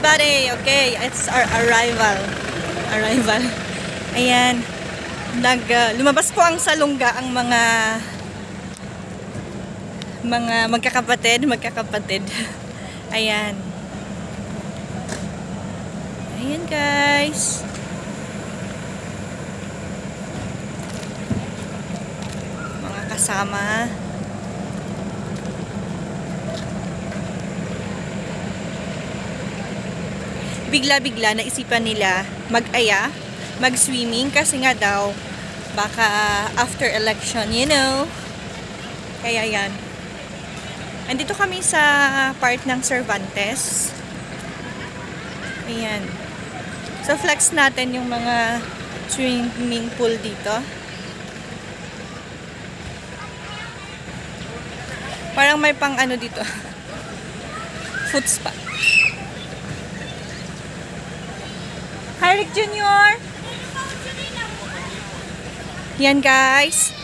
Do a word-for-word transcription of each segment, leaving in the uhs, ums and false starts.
everybody. Okay, it's our arrival. Arrival. Ayan. Nag, uh, lumabas po ang salungga ang mga mga magkakapatid, magkakapatid. Ayan. Ayan guys. Mga kasama. Bigla-bigla naisipan nila mag-aya, mag-swimming kasi nga daw baka after election, you know. Kaya yan. Andito kami sa part ng Cervantes. Ayan. So flex natin yung mga swimming pool dito. Parang may pang ano dito. Foot spa. Hi, Rick Junior! Yan, guys.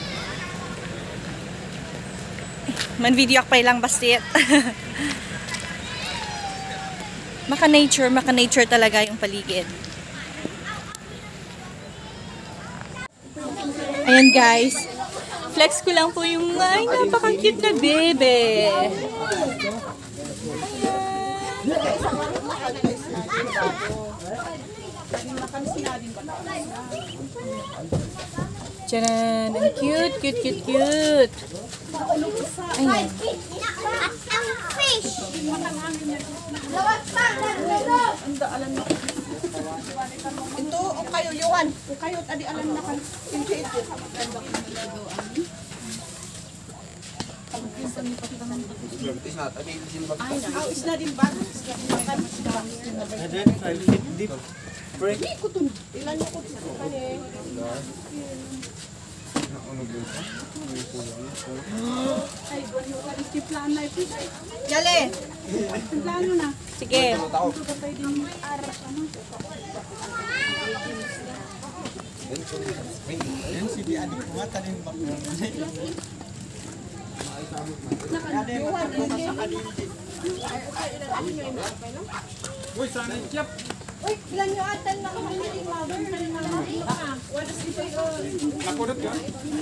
Man-video ako pa ilang bastit. Maka-nature, maka-nature talaga yung paligid. Ayan, guys. Flex ko lang po yung, ay, napaka-cute na bebe. Tcharan! Ang cute, cute, cute, cute. Ayan. Ito, o kayo, Yuan. O kayo, tadi alam na kan. Ito, ito. Ay, isda din ba? Deep break. Ilan niyo ko sa kanya? Ay, bueno, kasi plano na ito. Yale! Plano na. Sige. Ito ka pwede mo aras ano. Yan si di adik ko tanin bak. Nakadiyuhan ini. Uy, sana siap. Uy, ilan niyo atan na kami ni Magan pa rin naman. Wala si Payo. Nakurot ka?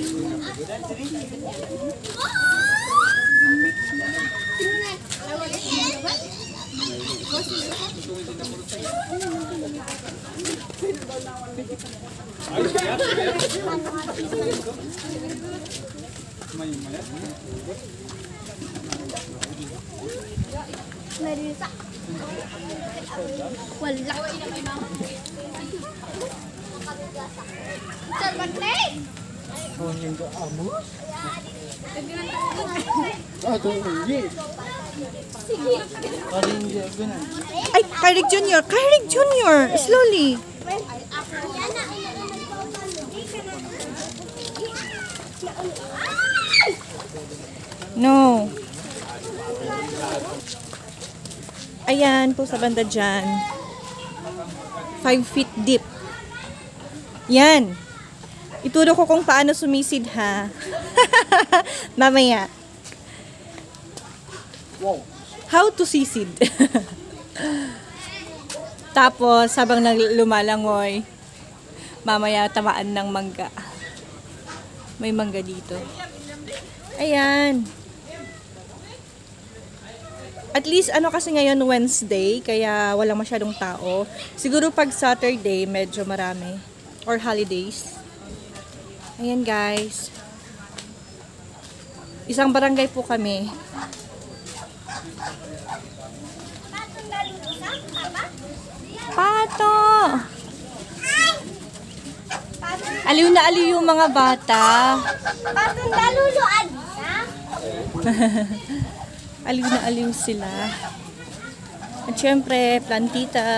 Marisa. Wala. Cervantes. Oh, yung ko amo. Ah, to hindi. Sige. Parin di guna. Ay, Kyrick Junior! Kyrick Junior! Slowly! No. Ayan po sa banda dyan. Five feet deep. Yan. Ituro ko kung paano sumisid ha. Mamaya. Wow. How to sisid. Tapos, habang lumalangoy, mamaya tamaan ng mangga. May mangga dito. Ayan. At least, ano kasi ngayon Wednesday, kaya walang masyadong tao. Siguro pag Saturday, medyo marami. Or holidays. Ayan guys. Isang barangay po kami. Pato! Aliw na aliw yung mga bata. Patong naluluan ka? Aliw na aliw sila. At syempre, plantita.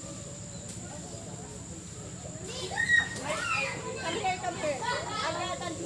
Come here, come here.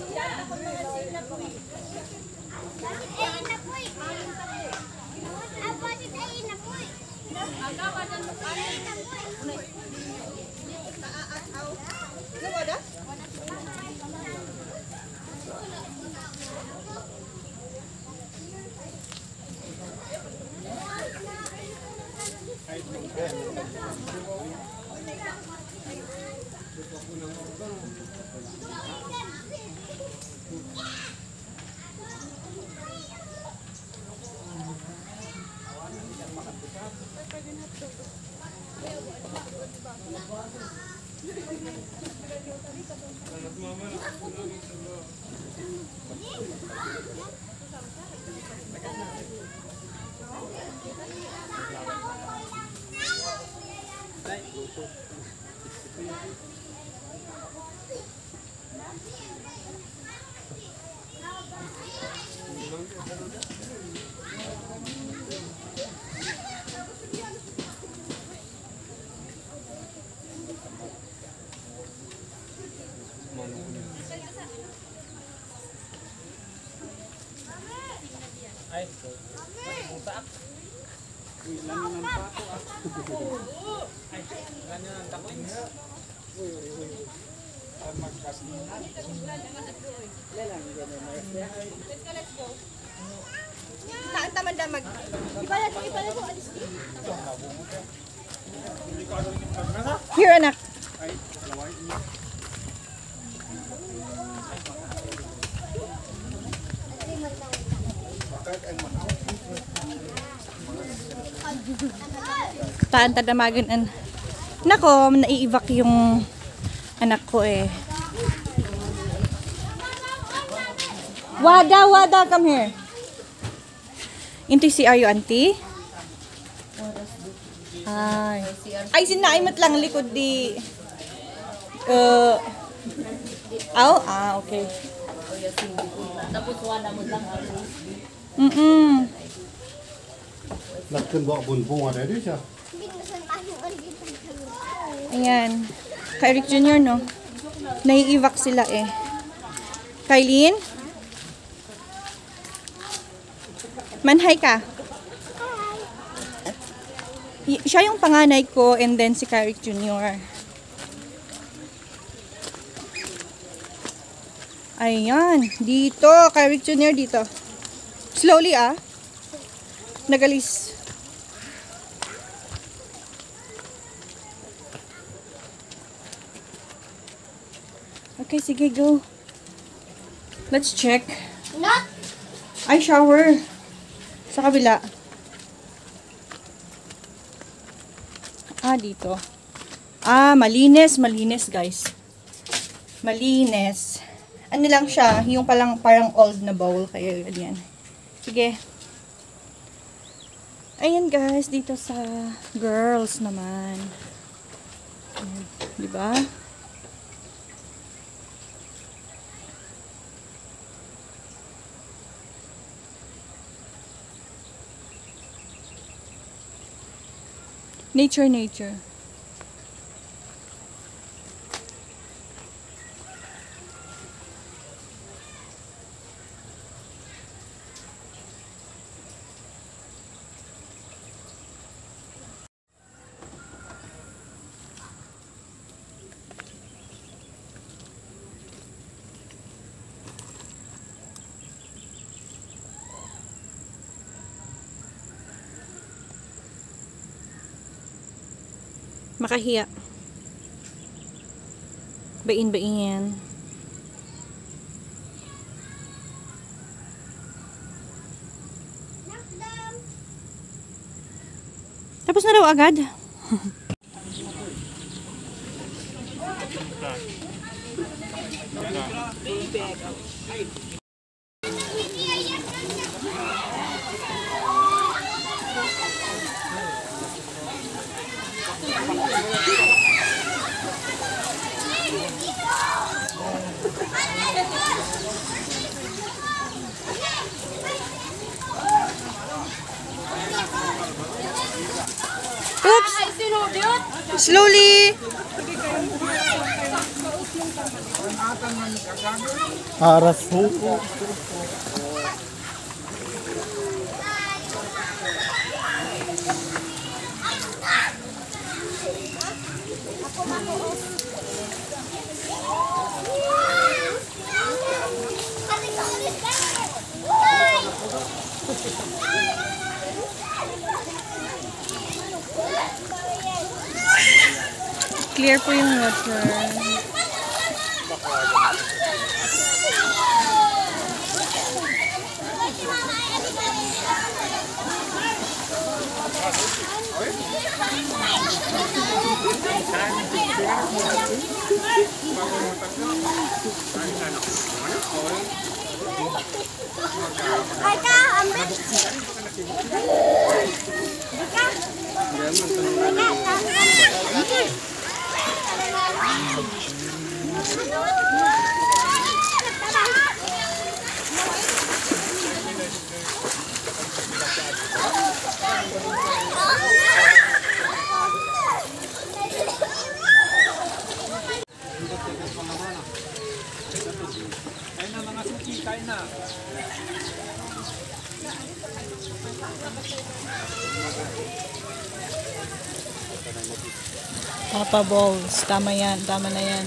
Taan tamad na mag... Ipalat mo, ipalat mo. Alis dito. Here, anak. Taan tadamagan an. Nako, naiiwak yung anak ko eh. Wada, Wada, come here. Into si are you auntie? Ay. Ay, sinaimot lang likod di. Uh, oh, ah, okay. Tapos wala mo lang ako. Mm-mm. Lakin bawa bunbung ada di siya. Ayan. Kay Eric Junior, no? Naiiwak sila eh. Kailin? Manhay ka? Y- siya yung panganay ko and then si Eric Junior Ayan. Dito. Eric Junior dito. Slowly ah. Nagalis. Okay, sige, go. Let's check. Not. Ay, shower. Sa kabila. Ah, dito. Ah, malinis, malinis, guys. Malinis. Ano lang siya, yung palang parang old na bowl. Kaya yan. Sige. Ayan, guys. Dito sa girls naman. Ayan, diba? Nature, nature. Makahiya. Bain-bain. Tapos na daw agad. Oops! Slowly! Aras huko. Clear po yung water. Ay ka, ambil. Papa balls. Tama yan. Tama na yan.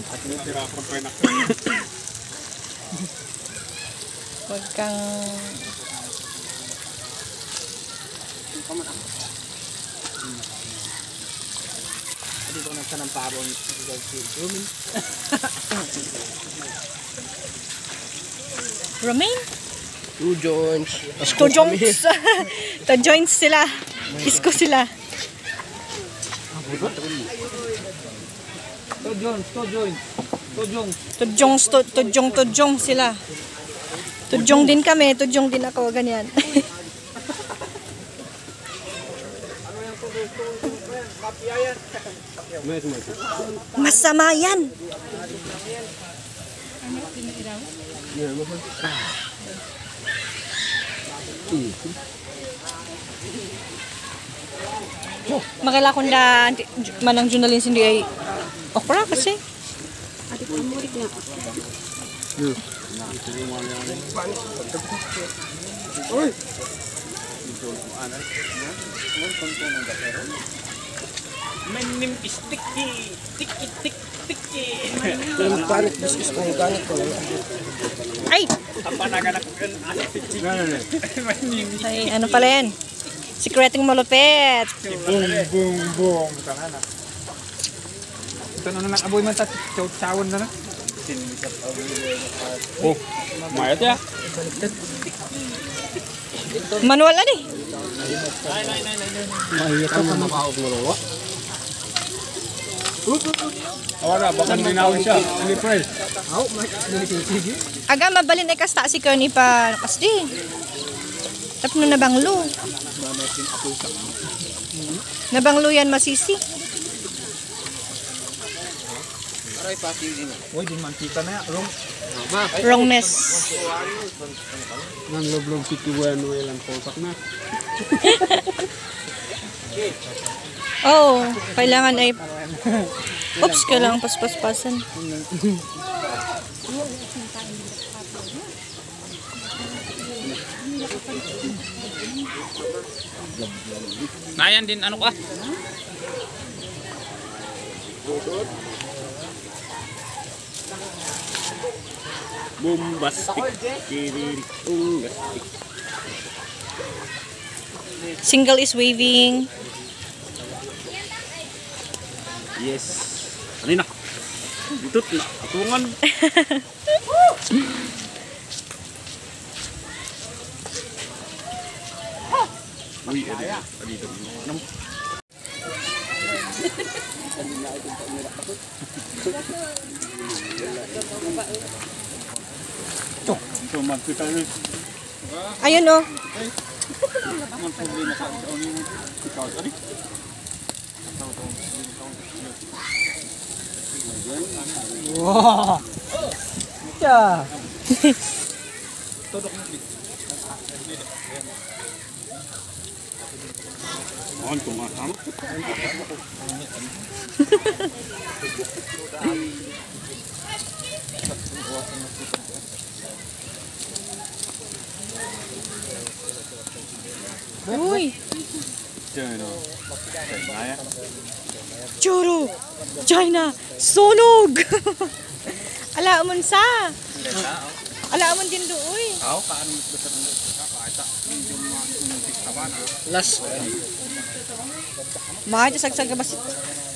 Huwag kang... Romaine? Two joints. To joints. To joints sila. Isko sila. Two joints. Two joints. Two joints. Tujong, stu- tujong, tujong sila. Tujong din kami, tujong din ako, ganyan. Masama yan. Makala ko na manang journalin hindi ay okra kasi. Manim sticky. Sticky, sticky, sticky. Yung kanik, biskis ko yung kanik ko. Ay! Apa naganakan anak sticky. Manim. Ay, ano pala yan? Secreting malupit. Boom, boom, boom. Tanga na. Ito na lang aboy man sa chow-chowon na na. Oh, mayat ya. Manual ani. Awara, baka ninawin siya. Hindi press. Aga mabalin ay kasta si Kearney pa kasdi. Tapno na banglo. Nabanglo yan masisi. Uy, di man kita na ya. Rong. Wrongness. Nang loblog si Kiwan walang polpak na. Oh, kailangan ay oops, kailangan paspas-pasan. Nayan din ano ka? Bombastic. Single is waving. Yes. Ano na? Ditut na. Atungan. Uy, ada. Tadi tu. Enam. Cok, itu mat kita ni. Ayun oh. Man problema sa ni ikaw tadi. Wah. Ya. Todok ni. On tumatama. Uy, China. China. Churu. China. Sonog. Ala amon sa. Ala amon din doy. Aw kaan besar ka minjum muntik taban. Last. Mahal sagsag ka basit.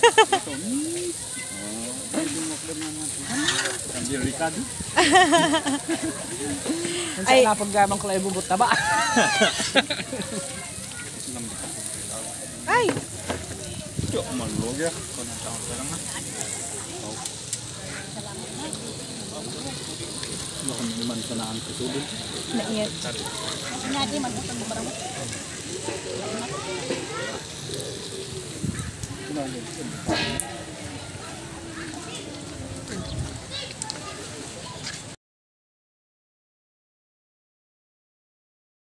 Ambil Ricardo. Ay, Sa paggamang ko ay bubot na ba? ay. Cok malog ya. Kung ang taon ka lang na. Baka naman sa naan kasubig. Naingat. Nadi man ko tong barang. Ano,